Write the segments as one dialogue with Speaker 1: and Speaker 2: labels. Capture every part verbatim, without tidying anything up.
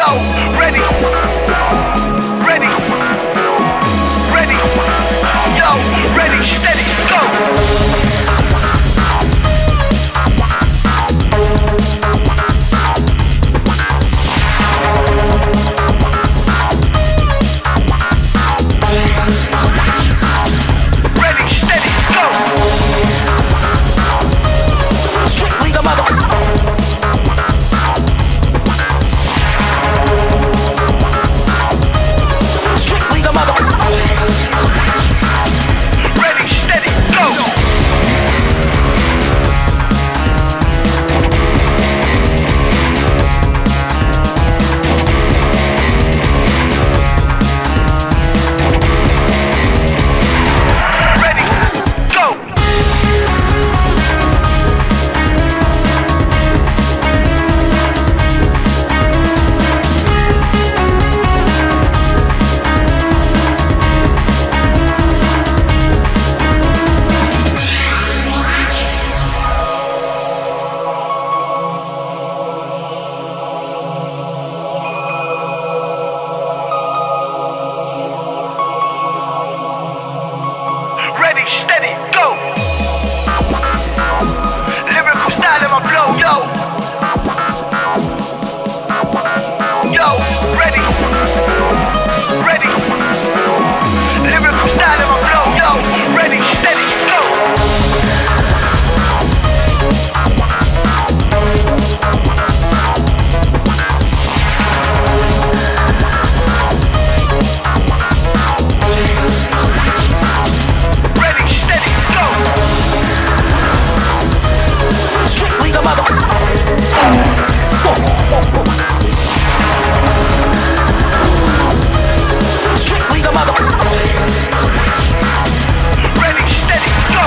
Speaker 1: Yo, ready, ready, ready. Yo, ready, steady, go. Ready, steady, go. Strictly the mother. Strictly the mother. Ready, steady, go. Ready, go. Ready, steady, go. Lyrical style in my flow, yo. Yo, ready, ready. Lyrical style in my flow, yo. Ready, steady, go. Ready, steady, go. Strictly the mother. Strictly the mother. Ready, steady, go.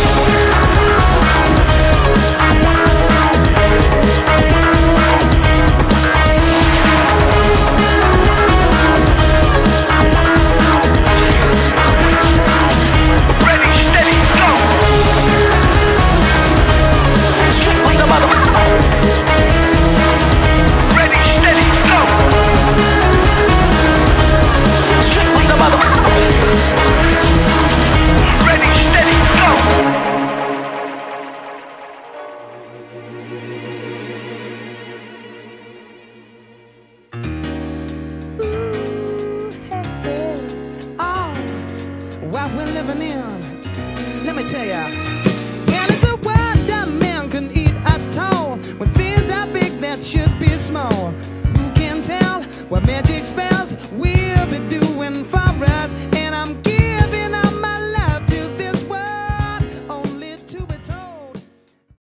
Speaker 1: Ready, steady, go. Strictly the mother. Ready, steady, go. Strictly the mother. Ready, steady, go.
Speaker 2: Oh, what we're living in, let me tell ya. And it's a world that man can eat at all. When things are big that should be small. Who can tell what magic's been?